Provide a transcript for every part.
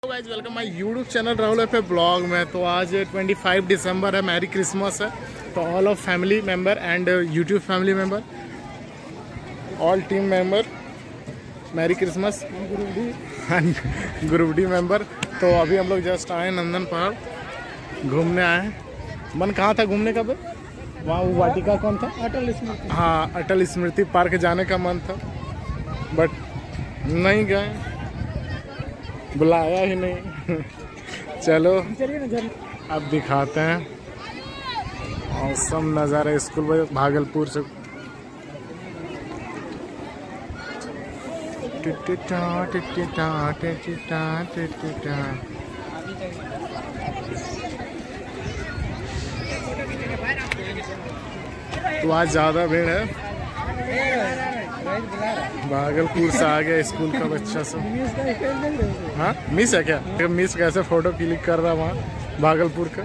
Guys, welcome my YouTube channel Rahul F blog में। तो आज 25 दिसंबर है, मैरी क्रिसमस है। तो all of family member and YouTube family member, all team member, merry Christmas and group D member. तो अभी हम लोग जस्ट आए नंदन पहाड़ घूमने आए हैं। मन कहाँ था घूमने का? वहाँ वो वाटिका कौन था? अटल स्मृति। हाँ, अटल स्मृति पार्क जाने का मन था बट नहीं गए, बुलाया ही नहीं। चलो अब दिखाते हैं औसम नज़ारा स्कूल भागलपुर से। तो आज ज़्यादा भीड़ है, भागलपुर से आ गया स्कूल का बच्चा सब। हाँ, मिस है क्या? मिस कैसे फोटो क्लिक कर रहा वहाँ भागलपुर का?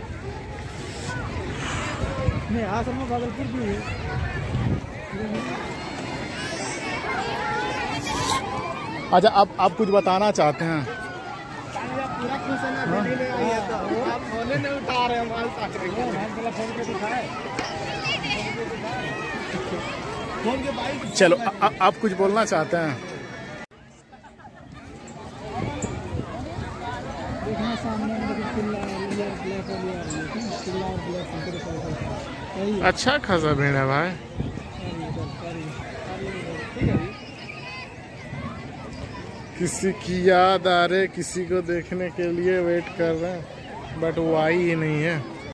भागलपुर भी है। अच्छा, आप कुछ बताना चाहते हैं? पूरा खुश है ना, आप फोन नहीं उठा रहे हैं। चलो आप कुछ बोलना चाहते हैं? अच्छा खासा भीड़ है भाई। किसी की याद आ रही, किसी को देखने के लिए वेट कर रहे हैं बट वो आई ही नहीं है।